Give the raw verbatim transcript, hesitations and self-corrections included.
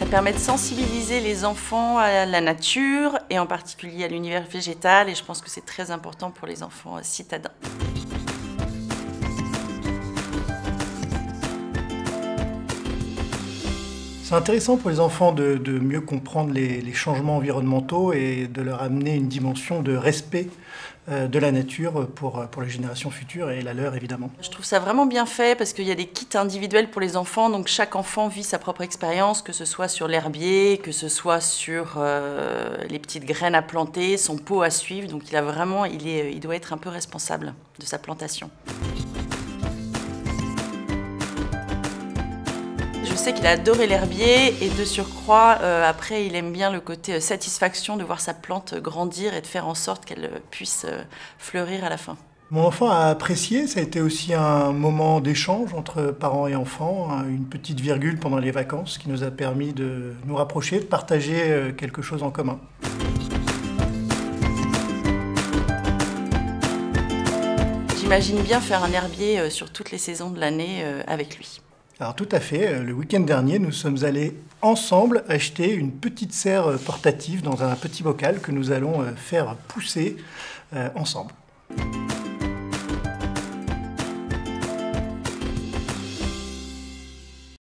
permet de sensibiliser les enfants à la nature et en particulier à l'univers végétal, et je pense que c'est très important pour les enfants citadins. C'est intéressant pour les enfants de, de mieux comprendre les, les changements environnementaux et de leur amener une dimension de respect euh, de la nature pour, pour les générations futures et la leur évidemment. Je trouve ça vraiment bien fait parce qu'il y a des kits individuels pour les enfants, donc chaque enfant vit sa propre expérience, que ce soit sur l'herbier, que ce soit sur euh, les petites graines à planter, son pot à suivre, donc il a vraiment, il, est, il doit être un peu responsable de sa plantation. Je sais qu'il a adoré l'herbier et de surcroît, euh, après, il aime bien le côté euh, satisfaction de voir sa plante grandir et de faire en sorte qu'elle euh, puisse euh, fleurir à la fin. Mon enfant a apprécié, ça a été aussi un moment d'échange entre parents et enfants, une petite virgule pendant les vacances qui nous a permis de nous rapprocher, de partager quelque chose en commun. J'imagine bien faire un herbier sur toutes les saisons de l'année avec lui. Alors tout à fait, le week-end dernier, nous sommes allés ensemble acheter une petite serre portative dans un petit bocal que nous allons faire pousser ensemble.